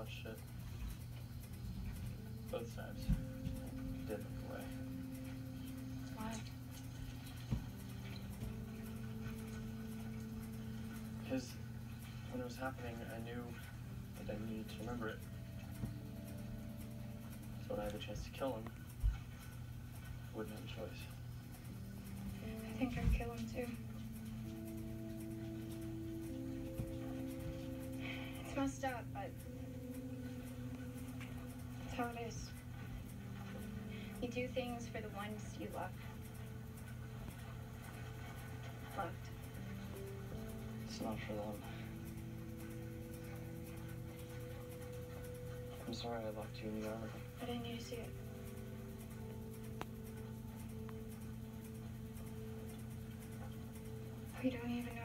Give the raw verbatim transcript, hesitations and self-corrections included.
watched it. Both sides did look away. Why? Because when it was happening, I knew that I needed to remember it. So when I had the chance to kill him, I wouldn't have a choice. I think I'd kill him too. It's messed up, but it's how it is. You do things for the ones you love. Loved. It's not for them. I'm sorry I locked you in the armory. I didn't need to see it. We don't even know